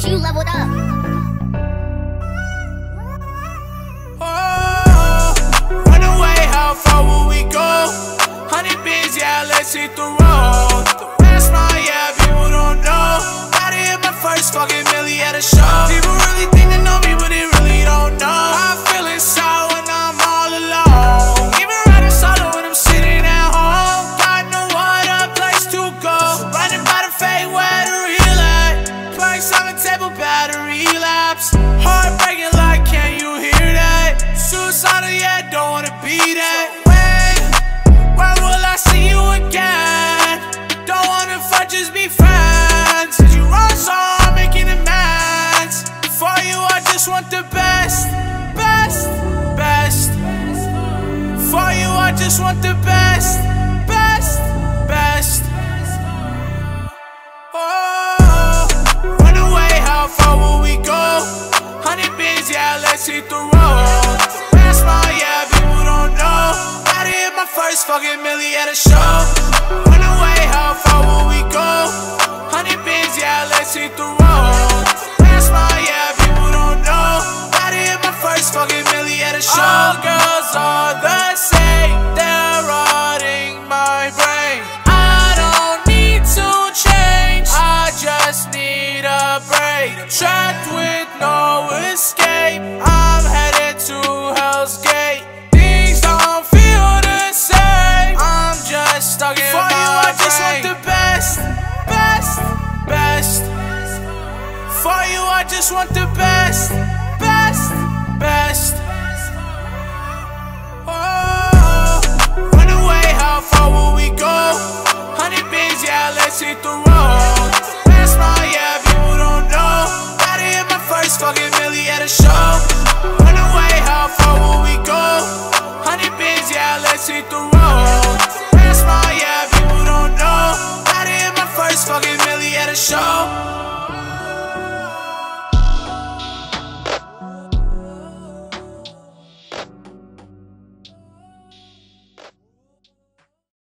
bitch, you leveled up. Oh, run away, how far will we go? 100 bins, yeah, let's hit the road. The rest, yeah, people don't know. Gotta hit my first fucking milli at a show. People really think they know me, but they really don't know. I feel inside when I'm all alone. Even riding solo when I'm sitting at home. God know what a place to go. Running by the fade where the real at. Playing 7 table battery laps. Heartbreaking like, can you hear that? Suicidal, yeah, don't wanna be that. When will I see you again? Don't wanna fight, just be friends. Cause you run so I'm making amends. For you I just want the best, best, best. For you I just want the best, best, best. Oh, run away, how far will we go? 100 bins, yeah, let's hit the road. The rest, yeah, people don't know. Gotta hit my first fucking milli at a show. Run away, how far will we go? 100 bins, yeah, let's hit the road. The rest, yeah, people don't know. Gotta hit my first fucking milli at a show. All girls are the same, they're rotting my brain. I don't need to change, I just need a break. Trapped with no escape, I'm headed to Hell's Gate. Things don't feel the same, I'm just stuck in my brain. For you I just want the best, best, best. For you I just want the best, best, best. Oh, run away, how far will we go? 100 bins, yeah, let's hit the road. Rest yeah, people don't know. Gotta hit my first fucking milli at a show. Run away, how far will we go? 100 bins, yeah, let's hit the road.